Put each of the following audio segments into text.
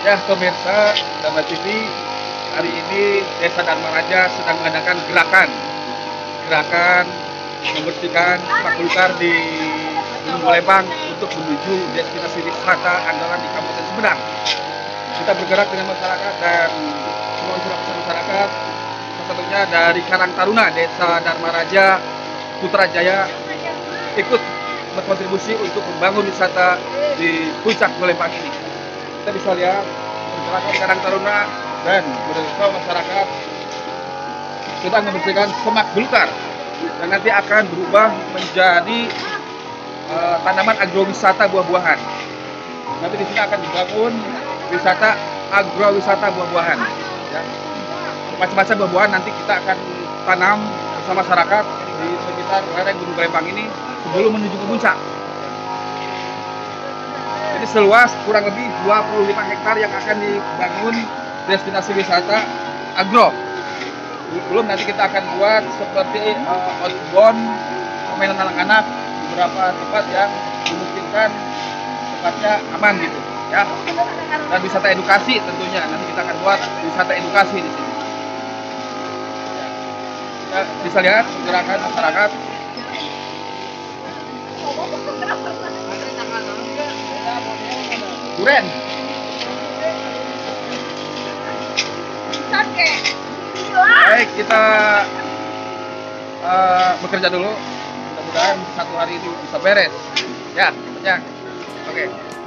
Ya pemirsa Dharma TV, hari ini Desa Dharma Raja sedang mengadakan gerakan membersihkan semak belukar di Gunung Palembang untuk menuju destinasi wisata andalan di Kabupaten Sumedang. Kita bergerak dengan masyarakat dan semua unsur masyarakat, salah satunya dari Karang Taruna, Desa Dharma Raja, Putrajaya, ikut berkontribusi untuk membangun wisata di puncak Palembang ini. Kita bisa lihat pergerakan Karang Taruna dan beberapa masyarakat sedang membersihkan semak belukar dan nanti akan berubah menjadi tanaman agrowisata buah-buahan. Nanti di sini akan dibangun wisata agrowisata buah-buahan. Ya. Macam-macam buah-buahan nanti kita akan tanam bersama masyarakat di sekitar lereng Gunung Palembang ini sebelum menuju ke puncak. Jadi seluas kurang lebih 25 hektar yang akan dibangun destinasi wisata agro. Belum nanti kita akan buat seperti outbound permainan anak-anak di beberapa tempat yang memungkinkan tempatnya aman gitu ya. Dan wisata edukasi tentunya nanti kita akan buat wisata edukasi di sini. Ya, bisa lihat gerakan masyarakat. Duren. Baik, kita bekerja dulu. Mudah-mudahan satu hari ini bisa beres. Ya, ya. Oke.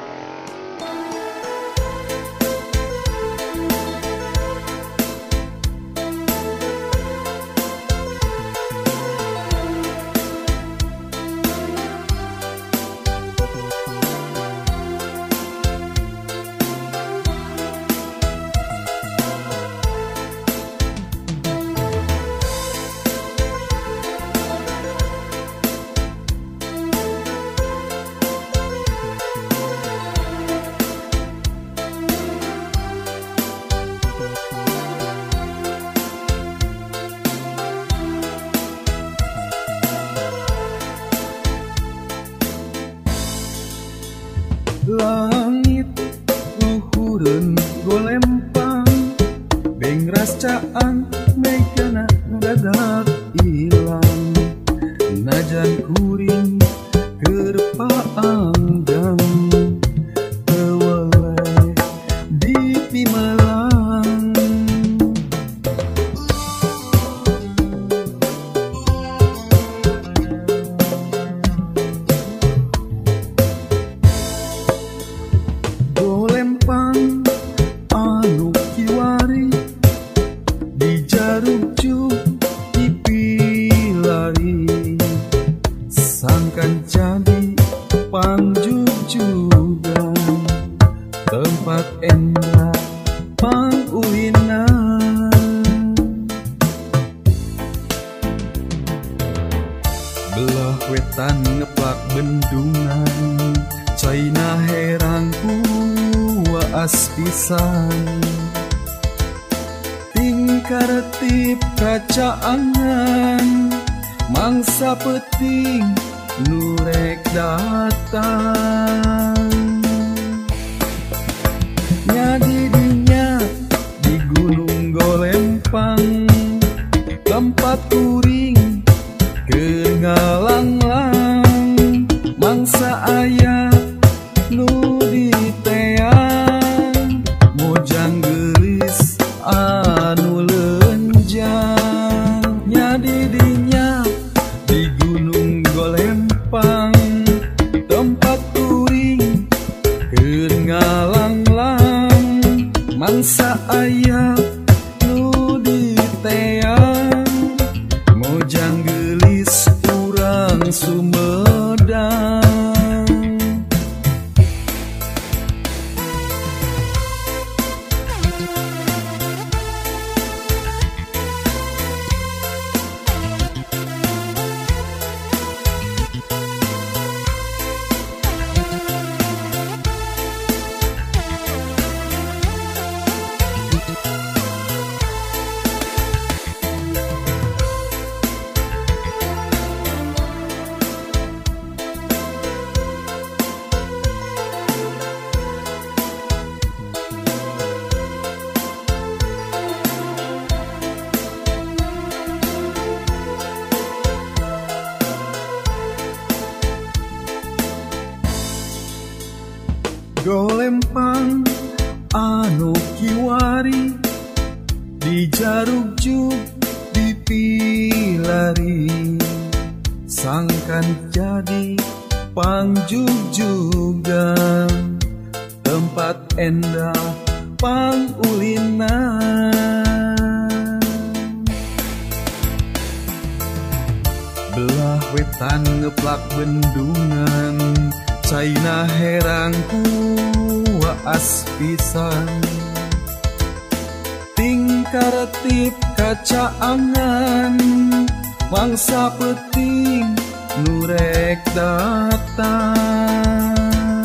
Langit luhureun golempang bengras caan megana dadak ilang najan kuring keur paanggang teweleh di Pimelang. Golempang anu kiwari dijarujuk dipilari sangkan jadi pangjujugan tempat endah pangulinan belah wetan ngeplak bendungan Caina herangku waas pisan tingkaretip kacaangan mangsa peting nurek datang nyadidinya di Gunung Golempang tempat kuring keur ngalanglang mangsa aya nu diteang mojang gelis anu leunjang nyadidinya di Gunung Golempang tempat kuring keur ngalanglang mangsa aya nu diteang mojang gelis urang Sumedang. Golempang anu kiwari di jaruk juk dipilari, sangkan jadi pangjugjugan, tempat endah pangulinan. Belah wetan ngeplak bendungan, caina herangku waas pisan. Tingkaretip kaca angan, mangsa peting nurek datang.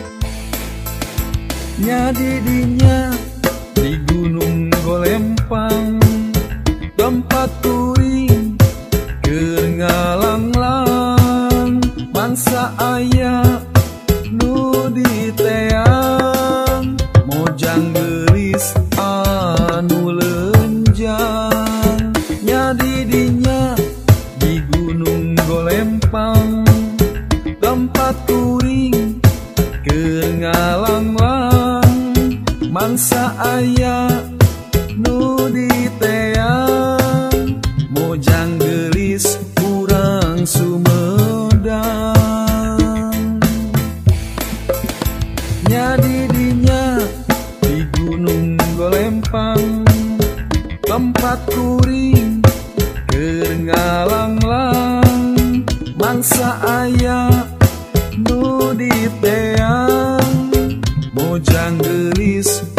Nyadidinya di Gunung Golempang, tempat kuring keur ngalanglang, mangsa aya nu diteang, mojang geulis anu leunjang. Nyadidinya di Gunung Golempang, tempat kuring keur ngalanglang, mangsa aya nu diteang, mojang geulis urang Sumedang. Nyadidinya di Gunung Golempang, tempat kuring keur ngalanglang, mangsa aya nu diteang, mojang geulis